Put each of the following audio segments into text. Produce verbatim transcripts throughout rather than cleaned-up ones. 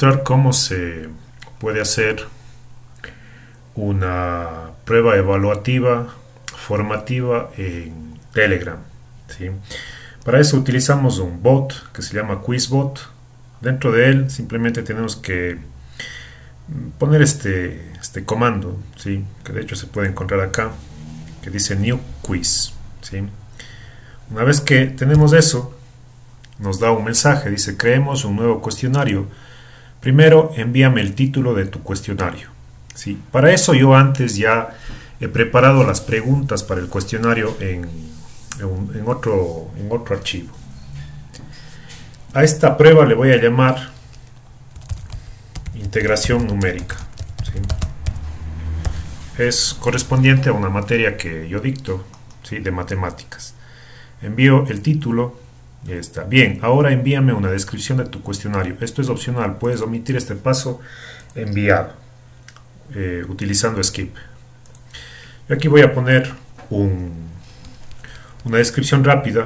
mostrar cómo se puede hacer una prueba evaluativa formativa en Telegram, ¿sí? Para eso utilizamos un bot que se llama QuizBot. Dentro de él simplemente tenemos que poner este, este comando, ¿sí? Que de hecho se puede encontrar acá, que dice New Quiz, ¿sí? Una vez que tenemos eso, nos da un mensaje, dice: creemos un nuevo cuestionario. Primero envíame el título de tu cuestionario, ¿sí? Para eso yo antes ya he preparado las preguntas para el cuestionario en, en, en, otro, en otro archivo. A esta prueba le voy a llamar integración numérica, ¿sí? Es correspondiente a una materia que yo dicto, ¿sí? De matemáticas. Envío el título. Ya está. Bien, ahora envíame una descripción de tu cuestionario. Esto es opcional, puedes omitir este paso enviado eh, utilizando skip. Yo aquí voy a poner un, una descripción rápida.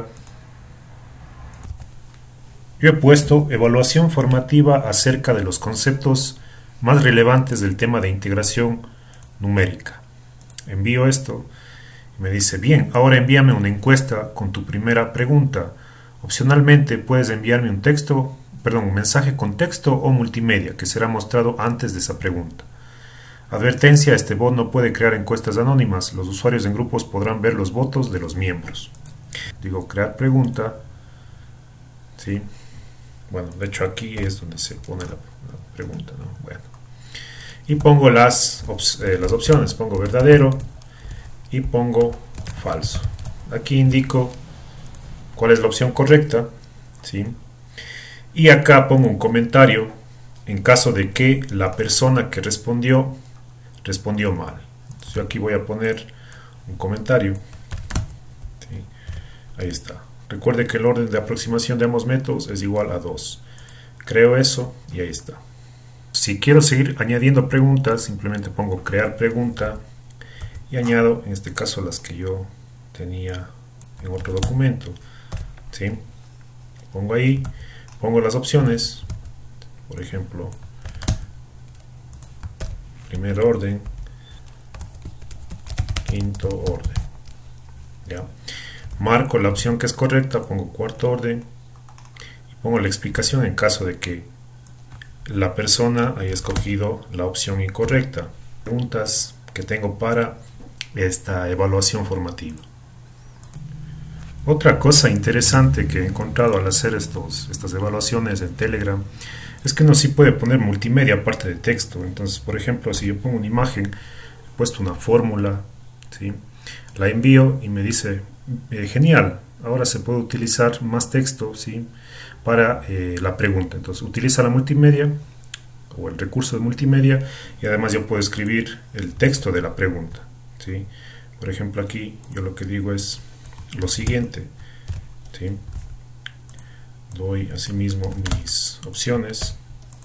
Yo he puesto evaluación formativa acerca de los conceptos más relevantes del tema de integración numérica. Envío esto y me dice: bien, ahora envíame una encuesta con tu primera pregunta. Opcionalmente puedes enviarme un texto, perdón, un mensaje con texto o multimedia que será mostrado antes de esa pregunta. Advertencia: este bot no puede crear encuestas anónimas. Los usuarios en grupos podrán ver los votos de los miembros. Digo crear pregunta, ¿sí? Bueno, de hecho aquí es donde se pone la, la pregunta, ¿no? Bueno, y pongo las, op eh, las opciones, pongo verdadero y pongo falso. Aquí indico cuál es la opción correcta, ¿sí? Y acá pongo un comentario en caso de que la persona que respondió respondió mal. Entonces yo aquí voy a poner un comentario, ¿sí? Ahí está. Recuerde que el orden de aproximación de ambos métodos es igual a dos. Creo eso y ahí está. Si quiero seguir añadiendo preguntas, simplemente pongo crear pregunta y añado en este caso las que yo tenía en otro documento, ¿sí? Pongo ahí, pongo las opciones, por ejemplo, primer orden, quinto orden, ¿ya? Marco la opción que es correcta, pongo cuarto orden y pongo la explicación en caso de que la persona haya escogido la opción incorrecta. Preguntas que tengo para esta evaluación formativa. Otra cosa interesante que he encontrado al hacer estos, estas evaluaciones en Telegram es que uno sí puede poner multimedia aparte de texto. Entonces, por ejemplo, si yo pongo una imagen, he puesto una fórmula, ¿sí? La envío y me dice: eh, genial, ahora se puede utilizar más texto, ¿sí? Para eh, la pregunta. Entonces utiliza la multimedia o el recurso de multimedia y además yo puedo escribir el texto de la pregunta, ¿sí? Por ejemplo, aquí yo lo que digo es lo siguiente, ¿sí? Doy asimismo mis opciones,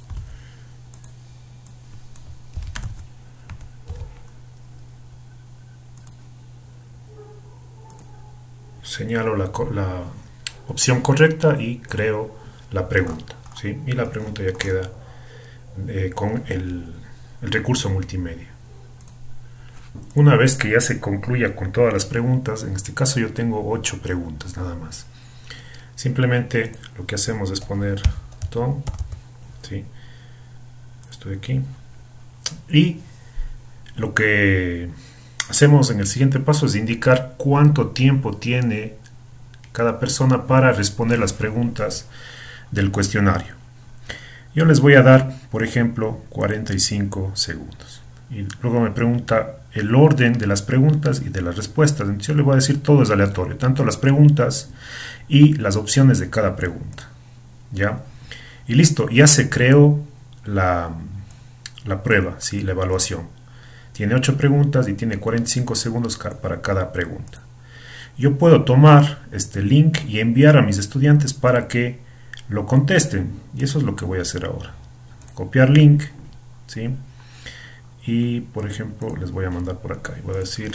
señalo la, la opción correcta y creo la pregunta, ¿sí? Y la pregunta ya queda eh, con el, el recurso multimedia. Una vez que ya se concluya con todas las preguntas, en este caso yo tengo ocho preguntas nada más, simplemente lo que hacemos es poner tom, ¿sí? Esto de aquí, y lo que hacemos en el siguiente paso es indicar cuánto tiempo tiene cada persona para responder las preguntas del cuestionario. Yo les voy a dar, por ejemplo, cuarenta y cinco segundos. Y luego me pregunta el orden de las preguntas y de las respuestas. Entonces yo le voy a decir todo es aleatorio, tanto las preguntas y las opciones de cada pregunta, ¿ya? Y listo, ya se creó la, la prueba, ¿sí? La evaluación. Tiene ocho preguntas y tiene cuarenta y cinco segundos para cada pregunta. Yo puedo tomar este link y enviar a mis estudiantes para que lo contesten. Y eso es lo que voy a hacer ahora. Copiar link, ¿sí? Y por ejemplo les voy a mandar por acá y voy a decir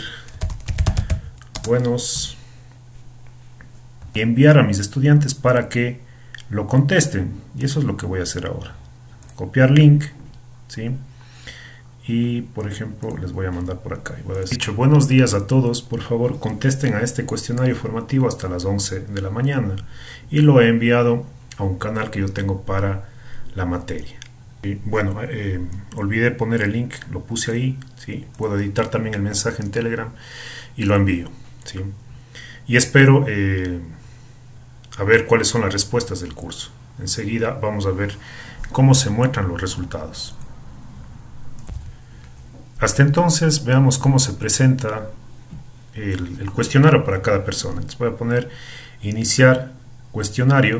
buenos y enviar a mis estudiantes para que lo contesten. Y eso es lo que voy a hacer ahora. copiar link, ¿sí? Y por ejemplo les voy a mandar por acá y voy a decir, dicho, buenos días a todos, por favor contesten a este cuestionario formativo hasta las once de la mañana, y lo he enviado a un canal que yo tengo para la materia. Y bueno, eh, olvidé poner el link, lo puse ahí, ¿sí? Puedo editar también el mensaje en Telegram y lo envío, ¿sí? Y espero eh, a ver cuáles son las respuestas del curso. Enseguida vamos a ver cómo se muestran los resultados. Hasta entonces veamos cómo se presenta el, el cuestionario para cada persona. Entonces voy a poner iniciar cuestionario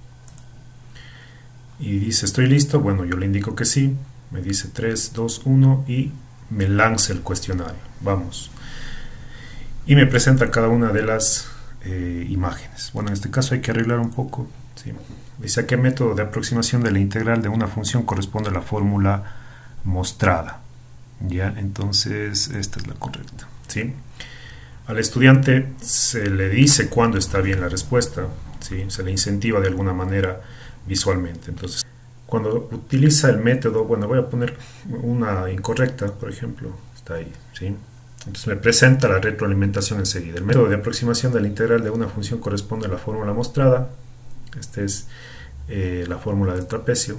y dice estoy listo. Bueno, yo le indico que sí, me dice tres, dos, uno y me lanza el cuestionario. Vamos. Y me presenta cada una de las eh, imágenes. Bueno, en este caso hay que arreglar un poco, ¿sí? Dice a qué método de aproximación de la integral de una función corresponde la fórmula mostrada. Ya, entonces esta es la correcta, ¿sí? Al estudiante se le dice cuándo está bien la respuesta, ¿sí? Se le incentiva de alguna manera visualmente. Entonces, cuando utiliza el método, bueno, voy a poner una incorrecta, por ejemplo, está ahí, ¿sí? Entonces me presenta la retroalimentación enseguida. El método de aproximación de la integral de una función corresponde a la fórmula mostrada. Esta es eh, la fórmula del trapecio.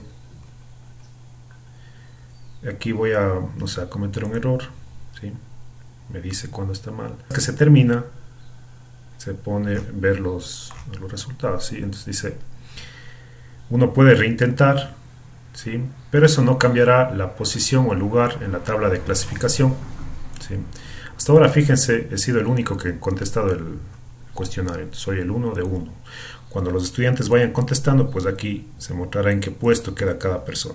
Aquí voy a, no sé, a cometer un error, ¿sí? Me dice cuando está mal. Que se termina, se pone ver los, los resultados, ¿sí? Entonces dice, uno puede reintentar, ¿sí? Pero eso no cambiará la posición o el lugar en la tabla de clasificación, ¿sí? Hasta ahora, fíjense, he sido el único que he contestado el cuestionario. Soy el uno de uno. Cuando los estudiantes vayan contestando, pues aquí se mostrará en qué puesto queda cada persona.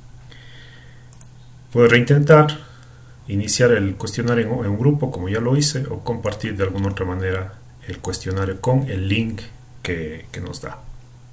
Puedo reintentar, iniciar el cuestionario en un grupo como ya lo hice, o compartir de alguna otra manera el cuestionario con el link que, que nos da.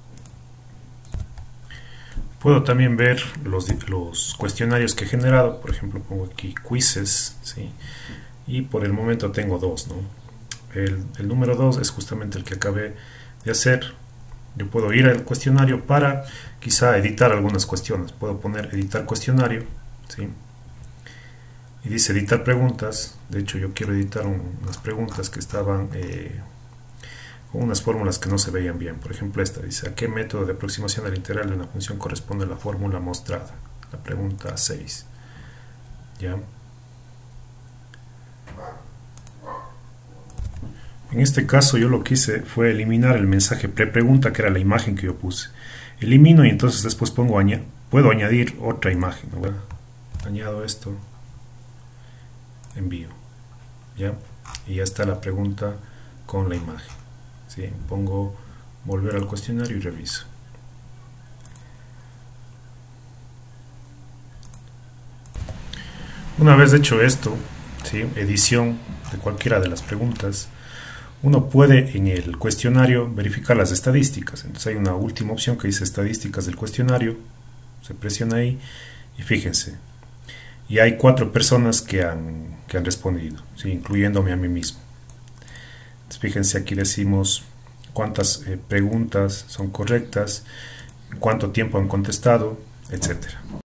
Puedo también ver los, los cuestionarios que he generado. Por ejemplo, pongo aquí quizzes, ¿sí? Y por el momento tengo dos, ¿no? El, el número dos es justamente el que acabé de hacer. Yo puedo ir al cuestionario para quizá editar algunas cuestiones. Puedo poner editar cuestionario, ¿sí? Y dice editar preguntas. De hecho, yo quiero editar un, unas preguntas que estaban eh, con unas fórmulas que no se veían bien. Por ejemplo, esta dice ¿a qué método de aproximación de la integral de una función corresponde la fórmula mostrada? La pregunta seis. ¿Ya? En este caso yo lo que hice fue eliminar el mensaje prepregunta, que era la imagen que yo puse. Elimino y entonces después pongo aña puedo añadir otra imagen, ¿no? Bueno, añado esto, envío, ¿ya? Y ya está la pregunta con la imagen, ¿sí? Pongo volver al cuestionario y reviso. Una vez hecho esto, ¿sí? Edición de cualquiera de las preguntas, uno puede en el cuestionario verificar las estadísticas. Entonces hay una última opción que dice estadísticas del cuestionario, se presiona ahí y fíjense, y hay cuatro personas que han, que han respondido, ¿sí? Incluyéndome a mí mismo. Entonces fíjense, aquí decimos cuántas eh, preguntas son correctas, cuánto tiempo han contestado, etcétera.